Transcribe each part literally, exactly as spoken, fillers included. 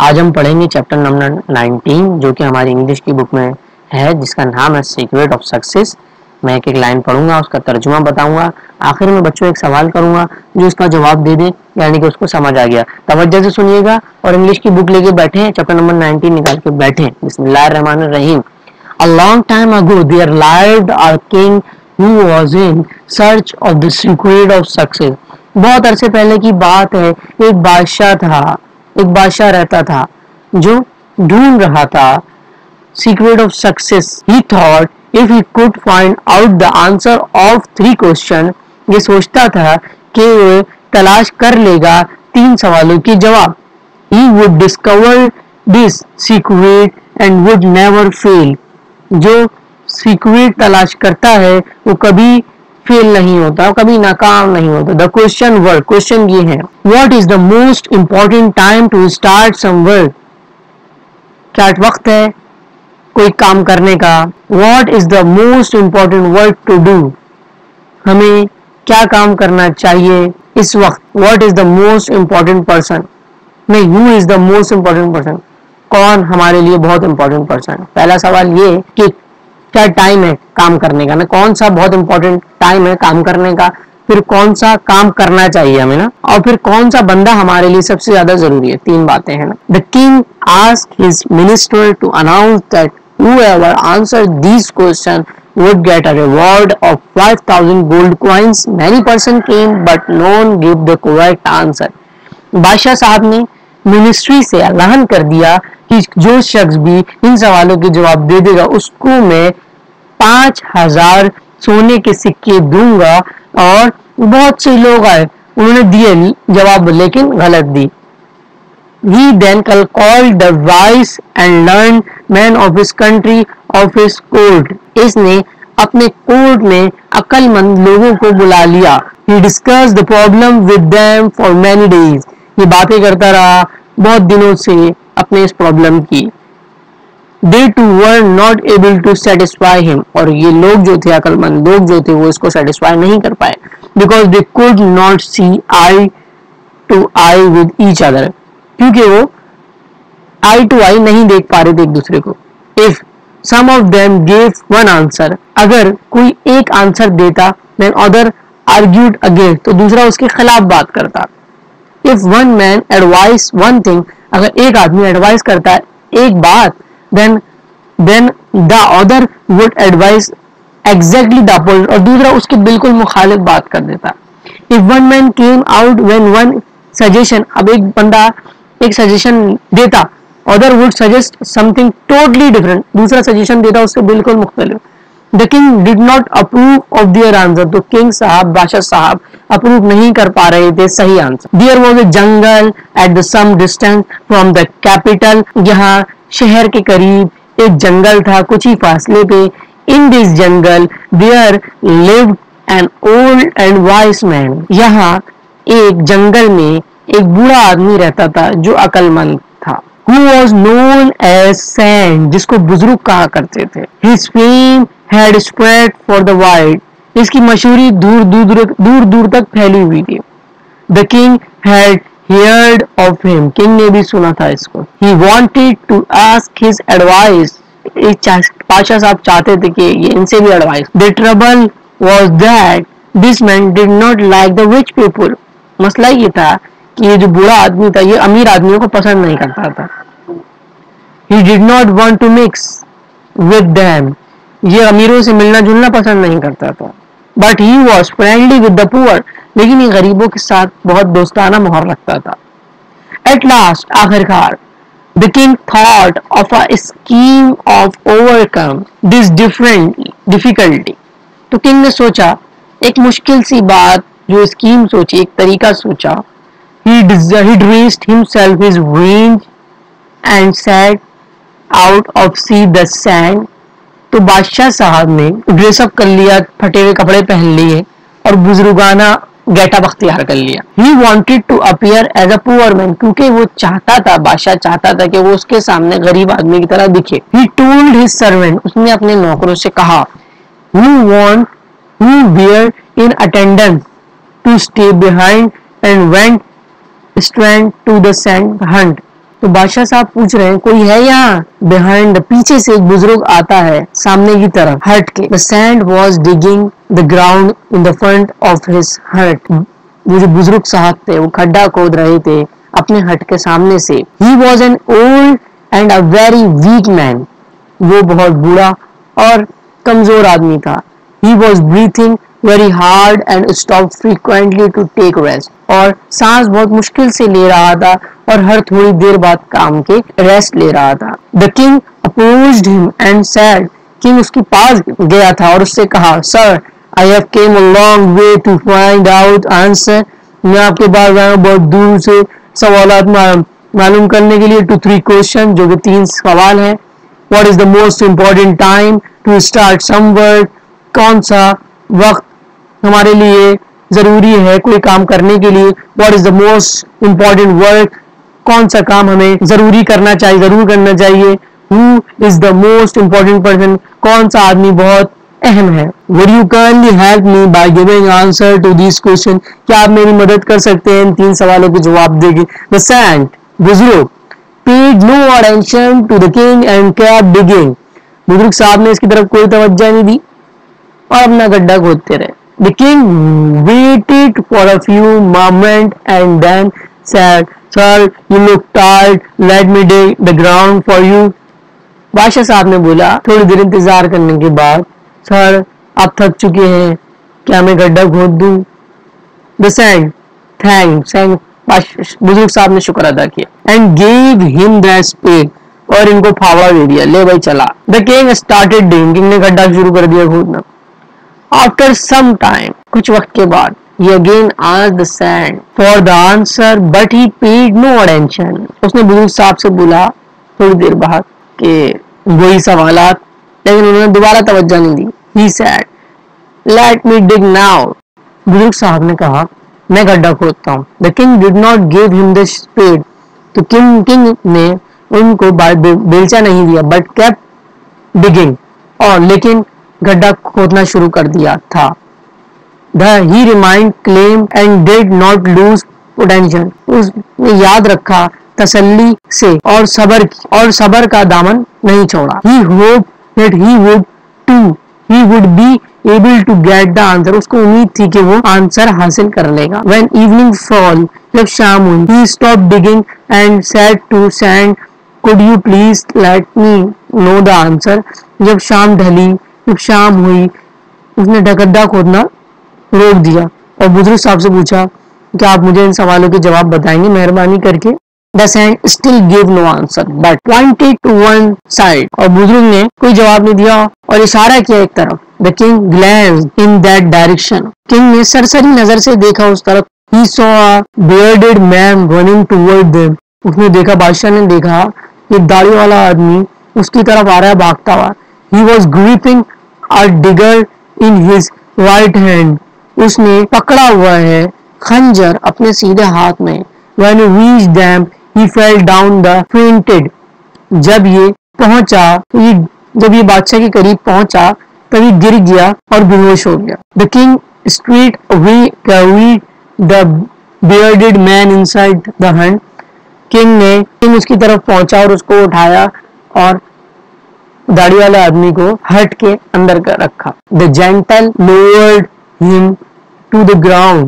आज हम पढ़ेंगे चैप्टर नंबर नाइनटीन जो कि हमारी इंग्लिश की बुक में है, जिसका नाम है सीक्रेट ऑफ सक्सेस। मैं एक एक लाइन पढ़ूंगा, उसका तर्जुमा बताऊंगा, आखिर में बच्चों एक सवाल करूंगा जो उसका जवाब दे दे, यानी कि उसको समझ आ गया। तवज्जो से सुनिएगा और इंग्लिश की बुक लेके बैठे हैं, चैप्टर नंबर नाइनटीन निकाल के बैठे हैं। बिस्मिल्लाहिर्रहमानिर्रहीम। A long time ago there lived a king who was in search of the secret of success. बहुत अरसे पहले की बात है, एक बादशाह था, एक बादशाह रहता था जो ढूंढ रहा था secret of success. He thought if he could find out the answer of three question, ये सोचता था कि वो तलाश कर लेगा तीन सवालों के जवाब। He would discover this secret and would never fail. जो सीक्रेट तलाश करता है वो कभी फेल नहीं होता, कभी नाकाम नहीं होता। द क्वेश्चन वर्ड, क्वेश्चन ये है, what is the most important time to start some work? क्या वक्त है कोई काम करने का? What is the most important work to do? हमें क्या काम करना चाहिए इस वक्त? What is the most important person? नहीं, who is the most important person? कौन हमारे लिए बहुत इंपॉर्टेंट पर्सन है? पहला सवाल ये कि क्या टाइम है काम करने का, ना कौन सा बहुत इंपॉर्टेंट टाइम है काम करने का, फिर कौन सा काम करना चाहिए हमें ना, और फिर कौन सा बंदा हमारे लिए सबसे ज्यादा जरूरी है। तीन बातें हैं ना। The king asked his minister to announce that whoever answered these questions would get a reward of five thousand gold coins. Many person came but no one gave the correct answer. बादशाह साहब ने ministry से ऐलान कर दिया कि जो शख्स भी इन सवालों के जवाब दे देगा उसको मैं पांच हजार सोने के सिक्के दूंगा। और बहुत से लोग आए, उन्होंने दिए जवाब लेकिन गलत दी। He then called the wise and learned men of his country of his court. इसने अपने कोर्ट में अक्लमंद लोगों को बुला लिया। He discussed the problem with them for many days. ये बातें करता रहा बहुत दिनों से अपने इस प्रॉब्लम की। They too were not able to satisfy him. और ये लोग जो थे, अक्लमंद लोग जो थे, वो इसको सेटिस्फाई नहीं कर पाए, because they could not see eye to eye with each other. क्योंकि वो आई टू आई नहीं देख पा रहे थे एक दूसरे को। If some of them gave one answer, अगर कोई एक आंसर देता, देन अदर आर्ग्यूड अगेंस्ट, तो दूसरा उसके खिलाफ बात करता। If one man advise one thing, अगर एक आदमी एडवाइस करता है एक बात, then then the other would advise exactly the opposite, और दूसरा उसके बिल्कुल मुखालिफ बात कर देता। If one man came out when one suggestion, अब एक बंदा एक सजेशन देता, other would suggest something totally different, दूसरा सजेशन देता उससे बिल्कुल मुख्तलिफ। The king did not approve of their answer, तो किंग साहब, बादशाह साहब अप्रूव नहीं कर पा रहे थे सही answer. There was a jungle at the some distance from the capital, यहाँ शहर के करीब एक जंगल था कुछ ही फासले पे। In this jungle there lived an old and wise man, यहाँ एक जंगल में एक बूढ़ा आदमी रहता था जो अकलमंद था। Who was known as sand, जिसको बुजुर्ग कहा करते थे। His fame had spread for the world, इसकी मशहूरी दूर दूर दूर दूर तक फैली हुई थी। The king had heard of him, king ने भी सुना था इसको। He wanted to ask his advice, Pasha साहब चाहते थे कि ये इनसे भी advice. The trouble was that this man did not like the rich people, मसला ये था कि ये जो बूढ़ा आदमी था ये अमीर आदमियों को पसंद नहीं करता था। He did not want to mix with them, ये अमीरों से मिलना जुलना पसंद नहीं करता था। But he was friendly with the poor, लेकिन ये गरीबों के साथ बहुत दोस्ताना माहौल रखता था। At last, आखिरकार, the king thought of a scheme of overcome this different difficulty. तो किंग ने सोचा एक मुश्किल सी बात, जो स्कीम सोची, एक तरीका सोचा। He he dressed himself his range and set out of sea the sand. तो बादशाह साहब ने ड्रेसअप कर लिया, फटे हुए कपड़े पहन लिए और बुजुर्गाना गेटअप अख्तियार कर लिया। He wanted to appear as a poor man, क्योंकि वो चाहता था, बादशाह चाहता था कि वो उसके सामने गरीब आदमी की तरह दिखे। He told his servant, उसने अपने नौकरों से कहा, who want who were in attendance to stay behind and went straight to the sand hunt. तो बादशाह साहब पूछ रहे हैं कोई है यहाँ? बिहाइंड, पीछे से एक बुजुर्ग आता है सामने की तरफ हट के। The sand was digging the ground in the front of his hut. वो जो बुजुर्ग साहब थे वो खड्डा खोद रहे थे अपने हट के सामने से। He was an old and a very weak man. वो बहुत बूढ़ा और कमजोर आदमी था। He was breathing very hard and stopped frequently to take rest. और सांस बहुत मुश्किल से ले रहा था और हर थोड़ी देर बाद काम के रेस्ट ले रहा था। The king approached him and said, King उसके पास गया था और उससे कहा, Sir, I have came a long way to find out answer. मैं आपके पास आया हूँ बहुत दूर से सवालात मालूम करने के लिए। टू थ्री क्वेश्चन, जो कि तीन सवाल हैं। What is the most important time to start some work? कौन सा वक्त हमारे लिए जरूरी है कोई काम करने के लिए? What is the most important work? कौन सा काम हमें जरूरी करना चाहिए, जरूर करना चाहिए? Who is the most important person? कौन सा आदमी बहुत अहम है? Would you kindly help me by giving answer to these questions? क्या आप मेरी मदद कर सकते हैं इन तीन सवालों के जवाब देंगे? The saint, बुजुर्ग, paid no attention to the king and kept digging. बुजुर्ग साहब ने इसकी तरफ कोई तवज्जो नहीं दी और अपना गड्ढा खोदते रहे। The king waited for a few moments and then said, Sir, you look tired. Let me dig the ground for you. बादशाह साहब ने बोला थोड़ी देर इंतजार करने के बाद, सर आप थक चुके हैं, क्या मैं गड्ढा खोद दूं? The saint thanked, बुजुर्ग साहब ने शुक्र अदा किया। And gave him the spade, और इनको फावड़ा दे दिया, ले भाई चला। The king started digging, king ने गड्ढा शुरू कर दिया खोदना। After some time, कुछ वक्त के बाद, he again asked the sand for the answer, but he paid no attention. उसने बुजुर्ग साहब से बोला थोड़ी देर बाद कि वही सवालात, लेकिन उन्होंने दोबारा तवज्जो नहीं दी। He said, Let me dig now. बुजुर्ग साहब ने कहा मैं गड्ढा खोदता हूँ। The king did not give him the spade. तो किंग किंग ने उनको बेलचा नहीं दिया, but kept digging, और लेकिन गड्ढा खोदना शुरू कर दिया था। The he remained calm and did not lose attention. उसने याद रखा तसल्ली से और सबर और सबर का दामन नहीं छोड़ा। He hoped that he would too he would be able to get the answer. उसको उम्मीद थी कि वो आंसर हासिल कर लेगा। When evening fall, जब शाम हुई, he stopped digging and said to sand, Could you please let me know the answer? जब शाम ढली, जब शाम हुई, उसने गड्ढा खोदना रोक दिया और बुजुर्ग साहब से पूछा क्या आप मुझे इन सवालों के जवाब बताएंगे मेहरबानी करके? The sand still gave no answer but pointed to one side. और बुजुर्ग ने कोई जवाब नहीं दिया और इशारा किया एक तरफ। The king glanced in that direction. King ने सरसरी नजर से देखा उस तरफ। He saw a bearded man running toward them. उसने देखा, बादशाह ने देखा एक दाढ़ी वाला आदमी उसकी तरफ आ रहा है भागता हुआ। He was gripping a dagger in his right hand. उसने पकड़ा हुआ है खंजर अपने सीधे हाथ में। When he reached them, he fell down the fainted. जब ये पहुंचा, ये जब ये बादशाह के करीब पहुंचा, तभी गिर गया और बेहोश हो गया। The king straight away carried the bearded man inside the hut. King ने किंग उसकी तरफ पहुंचा और उसको उठाया और दाढ़ी वाले आदमी को हट के अंदर कर रखा। The gentle lowered him to the ground.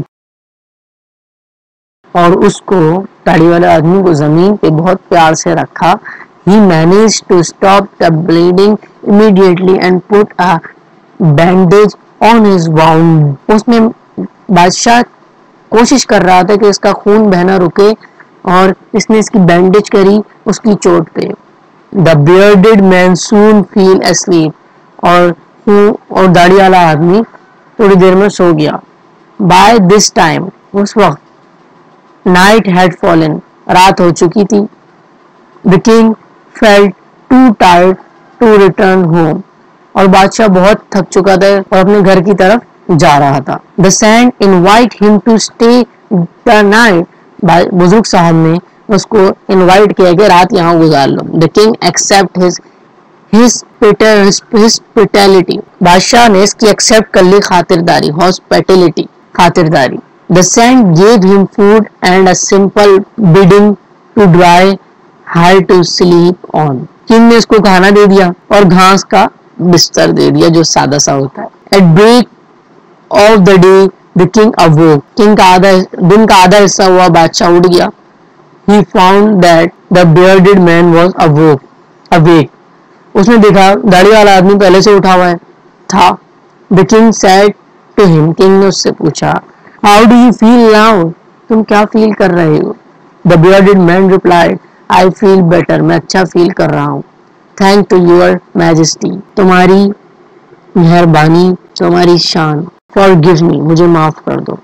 और उसको दाढ़ी वाले आदमी को जमीन पे बहुत प्यार से रखा। He managed to stop the bleeding immediately and put a bandage on his wound. उसने बादशाह कोशिश कर रहा था कि इसका खून बहना रुके और इसने इसकी बैंडेज करी उसकी चोट पे। The bearded man soon fell asleep. और और दाढ़ी वाला आदमी थोड़ी देर में सो गया। By this time, उस वक्त night had fallen. रात हो चुकी थी। The king felt too tired to return home. और बादशाह बहुत थक चुका था और अपने घर की तरफ जा रहा था। The sand invite him to stay the night. बुजुर्ग साहब ने उसको इनवाइट किया कि रात यहाँ गुजार लो। The king accept his his hospitality. बादशाह ने इसकी एक्सेप्ट कर ली खातिरदारी, hospitality, खातिरदारी। The sand gave him food and a simple bedding to dry her to sleep on. King ने इसको खाना दे दिया और घास का बिस्तर दे दिया जो सादा सा होता है. At break of the day the king awoke. King का आधा दिन का आधा हिस्सा हुआ, बादशाह उठ गया. He found that the bearded man was awoke, awake. उसने देखा दाढ़ी वाला आदमी पहले से उठा हुआ है था. The king said to him. King ने उससे पूछा, How do you feel now? तुम क्या फील कर रहे हो? The bearded man replied, I feel better. मैं अच्छा फील कर रहा हूँ. Thank to your majesty. तुम्हारी मेहरबानी, तुम्हारी शान. Forgive me. मुझे माफ कर दो.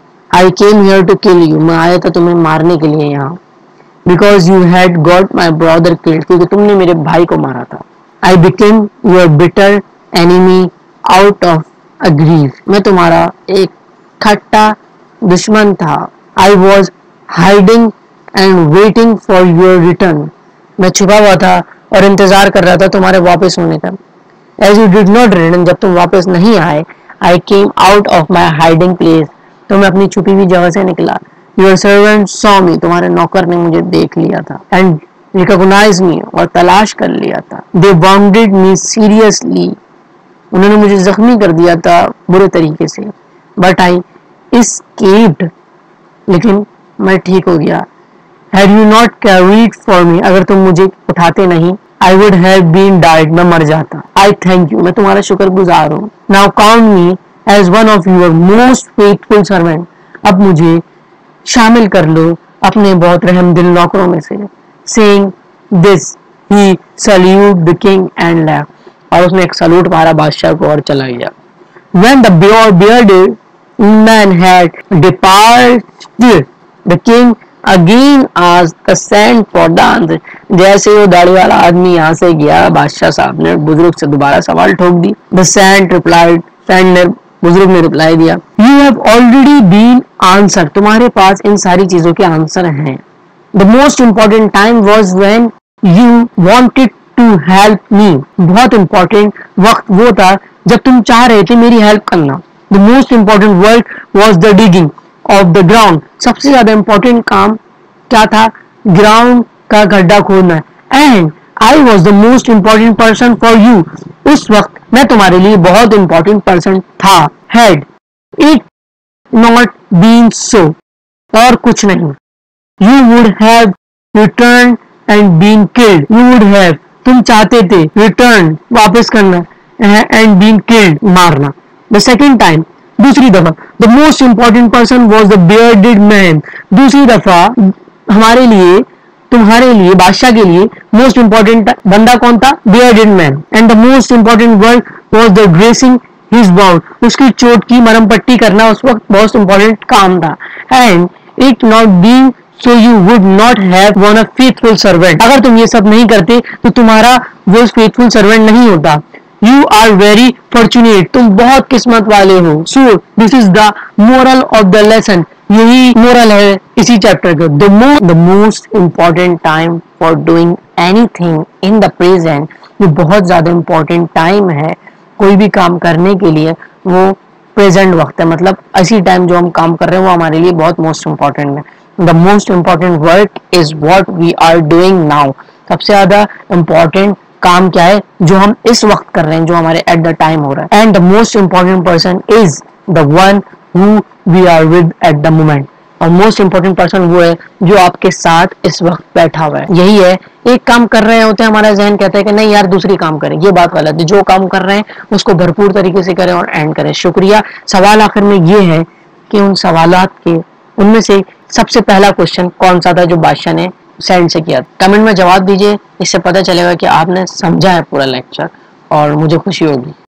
I came here to kill you. मैं आया था तुम्हें मारने के लिए यहाँ. Because you had got my brother killed. क्योंकि तुमने मेरे भाई को मारा था. I became your bitter enemy out of a grief. मैं तुम्हारा एक खट्टा दुश्मन था. I was hiding and waiting for your return. मैं छुपा हुआ था और इंतजार कर रहा था तुम्हारे वापस होने का. As you did not return, जब तुम वापस नहीं आए, I came out of my hiding place. तो मैं अपनी छुपी हुई जगह से निकला. Your servant saw me. तुम्हारे नौकर ने मुझे देख लिया था. And recognized me. और तलाश कर लिया था. They wounded me seriously. उन्होंने मुझे जख्मी कर दिया था बुरे तरीके से. But I escaped. लेकिन मैं ठीक हो गया. Had you not carried for me, अगर तुम मुझे उठाते नहीं, I would have been died. मैं मर जाता. I thank you. मैं तुम्हारा शुक्रगुजार हूँ. Now count me as one of your most faithful servant. अब मुझे शामिल कर लो अपने बहुत रहमदिल नौकरों में से. Saying this, he saluted the king and left. और उसने एक सलूट मारा बादशाह को और चला गया. When the bearded man had departed, the king again asked the sand for the answer. जैसे वो दाढ़ी वाला आदमी यहाँ से गया, बादशाह साहब ने बुजुर्ग से दोबारा सवाल ठोक दी. The sand replied. सैंड ने बुजुर्ग ने रिप्लाई दिया. You have already been answered. तुम्हारे पास इन सारी चीजों के आंसर हैं. The most important time was when you wanted to help me. बहुत important वक्त वो था जब तुम चाह रहे थे मेरी हेल्प करना. The most important work was the digging of the ground. सबसे ज्यादा important काम क्या था? ग्राउंड का गड्ढा खोदना. And I was the most important person for you. उस वक्त मैं तुम्हारे लिए बहुत important person था. Had it not been so, और कुछ नहीं, you would have returned and been killed. You would have, तुम चाहते थे, return, वापस करना, and been killed, मारना. The second time, दूसरी दफा, the most important person was the bearded man. दूसरी दफा हमारे लिए, तुम्हारे लिए, बादशाह के लिए मोस्ट इंपॉर्टेंट बंदा कौन था? bearded man. And the most important work was the dressing his wound. उसकी चोट की मरहम पट्टी करना उस वक्त बहुत इंपॉर्टेंट काम था. And it not being so, you would not have won a faithful servant. अगर तुम ये सब नहीं करते तो तुम्हारा वो faithful servant नहीं होता. You are very fortunate. तुम बहुत किस्मत वाले हो. So this is the moral of the lesson. यही मोरल है इसी चैप्टर का. The most the most important time for doing anything in the present. ये बहुत ज्यादा important time है कोई भी काम करने के लिए. वो प्रेजेंट वक्त है, मतलब ऐसी टाइम जो हम काम कर रहे हैं वो हमारे लिए बहुत मोस्ट इम्पॉर्टेंट है. The most important work is what we are doing now. सबसे ज्यादा इम्पॉर्टेंट काम क्या है जो हम इस वक्त कर रहे हैं, जो हमारे एट द टाइम हो रहा है. And the most important person is the one who we are with at the moment. और मोस्ट इम्पोर्टेंट पर्सन वो है जो आपके साथ इस वक्त बैठा हुआ है. यही है, एक काम कर रहे होते हैं, हमारा जहन कहता है कि नहीं यार दूसरी काम करें. ये बात गलत है. जो काम कर रहे हैं उसको भरपूर तरीके से करें और एंड करें. शुक्रिया. सवाल आखिर में ये है कि उन सवालात के उनमें से सबसे पहला क्वेश्चन कौन सा था जो बादशाह ने सेंड से किया? कमेंट में जवाब दीजिए. इससे पता चलेगा कि आपने समझा है पूरा लेक्चर और मुझे खुशी होगी.